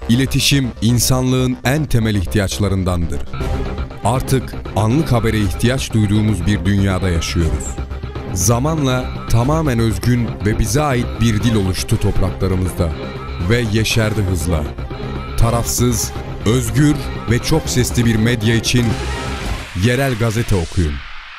İletişim, insanlığın en temel ihtiyaçlarındandır. Artık anlık habere ihtiyaç duyduğumuz bir dünyada yaşıyoruz. Zamanla tamamen özgün ve bize ait bir dil oluştu topraklarımızda ve yeşerdi hızla. Tarafsız, özgür ve çok sesli bir medya için yerel gazete okuyun.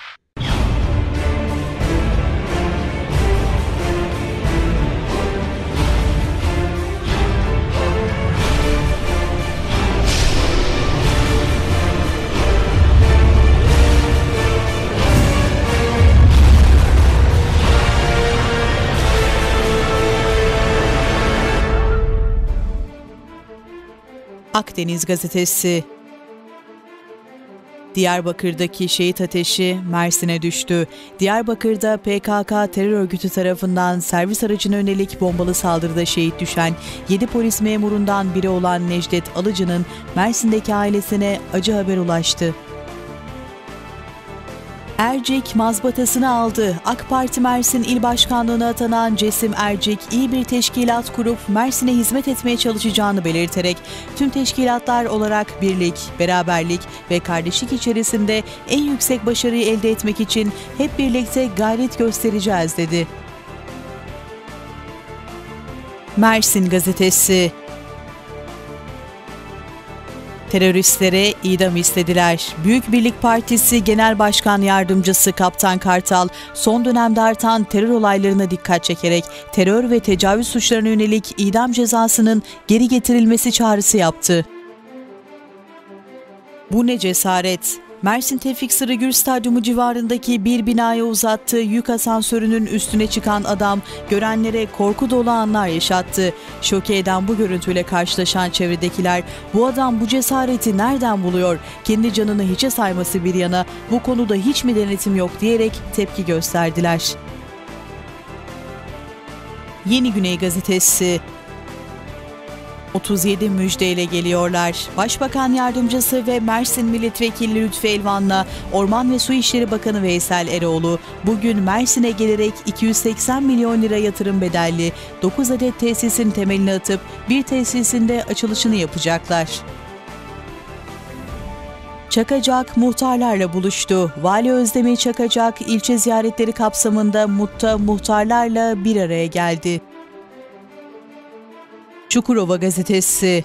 Akdeniz Gazetesi. Diyarbakır'daki şehit ateşi Mersin'e düştü. Diyarbakır'da PKK terör örgütü tarafından servis aracına yönelik bombalı saldırıda şehit düşen 7 polis memurundan biri olan Necdet Alıcı'nın Mersin'deki ailesine acı haber ulaştı. Ercik mazbatasını aldı. AK Parti Mersin İl Başkanlığı'na atanan Cesim Ercik, iyi bir teşkilat kurup Mersin'e hizmet etmeye çalışacağını belirterek, tüm teşkilatlar olarak birlik, beraberlik ve kardeşlik içerisinde en yüksek başarıyı elde etmek için hep birlikte gayret göstereceğiz dedi. Mersin Gazetesi. Teröristlere idam istediler. Büyük Birlik Partisi Genel Başkan Yardımcısı Kaptan Kartal, son dönemde artan terör olaylarına dikkat çekerek terör ve tecavüz suçlarına yönelik idam cezasının geri getirilmesi çağrısı yaptı. Bu ne cesaret! Mersin Tevfik Sarıgül Stadyumu civarındaki bir binaya uzattığı yük asansörünün üstüne çıkan adam görenlere korku dolu anlar yaşattı. Şoke eden bu görüntüyle karşılaşan çevredekiler bu adam bu cesareti nereden buluyor, kendi canını hiçe sayması bir yana bu konuda hiç mi denetim yok diyerek tepki gösterdiler. Yeni Güney Gazetesi. 37 müjdeyle geliyorlar. Başbakan Yardımcısı ve Mersin Milletvekili Lütfü Elvan'la Orman ve Su İşleri Bakanı Veysel Eroğlu bugün Mersin'e gelerek 280 milyon lira yatırım bedelli 9 adet tesisin temelini atıp bir tesisinde açılışını yapacaklar. Çakacak muhtarlarla buluştu. Vali Özdemir Çakacak ilçe ziyaretleri kapsamında MUT'ta muhtarlarla bir araya geldi. Çukurova Gazetesi.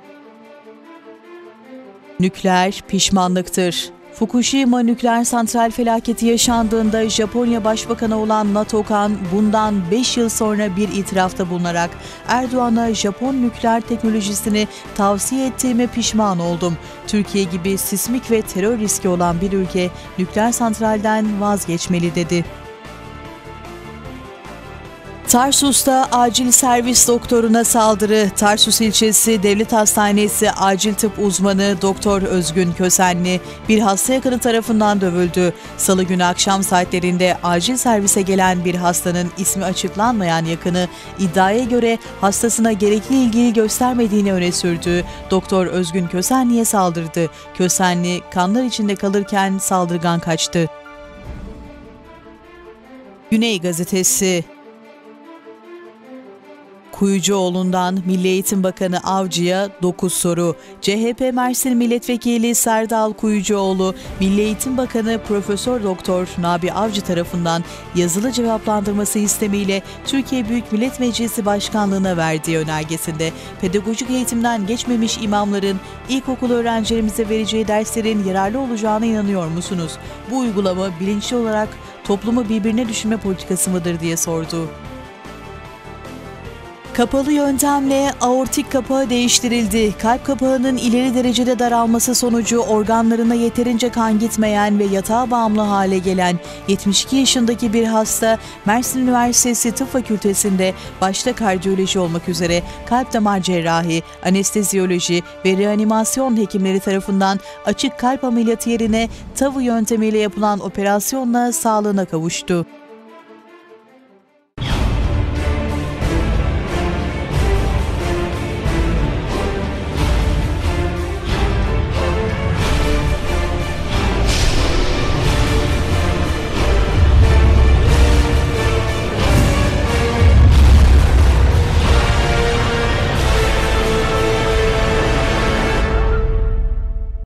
Nükleer pişmanlıktır. Fukushima nükleer santral felaketi yaşandığında Japonya Başbakanı olan Nato Kan bundan 5 yıl sonra bir itirafta bulunarak Erdoğan'a Japon nükleer teknolojisini tavsiye ettiğime pişman oldum. Türkiye gibi sismik ve terör riski olan bir ülke nükleer santralden vazgeçmeli dedi. Tarsus'ta acil servis doktoruna saldırı. Tarsus ilçesi Devlet Hastanesi acil tıp uzmanı Doktor Özgün Kösenli bir hasta yakını tarafından dövüldü. Salı günü akşam saatlerinde acil servise gelen bir hastanın ismi açıklanmayan yakını iddiaya göre hastasına gerekli ilgiyi göstermediğini öne sürdü. Doktor Özgün Kösenli'ye saldırdı. Kösenli kanlar içinde kalırken saldırgan kaçtı. Güney Gazetesi. Kuyucuoğlu'ndan Milli Eğitim Bakanı Avcı'ya 9 soru. CHP Mersin Milletvekili Serdal Kuyucuoğlu, Milli Eğitim Bakanı Profesör Doktor Nabi Avcı tarafından yazılı cevaplandırması istemiyle Türkiye Büyük Millet Meclisi Başkanlığı'na verdiği önergesinde pedagojik eğitimden geçmemiş imamların ilkokul öğrencilerimize vereceği derslerin yararlı olacağına inanıyor musunuz? Bu uygulama bilinçli olarak toplumu birbirine düşürme politikası mıdır diye sordu. Kapalı yöntemle aortik kapağı değiştirildi. Kalp kapağının ileri derecede daralması sonucu organlarına yeterince kan gitmeyen ve yatağa bağımlı hale gelen 72 yaşındaki bir hasta Mersin Üniversitesi Tıp Fakültesi'nde başta kardiyoloji olmak üzere kalp damar cerrahi, anesteziyoloji ve reanimasyon hekimleri tarafından açık kalp ameliyatı yerine TAVI yöntemiyle yapılan operasyonla sağlığına kavuştu.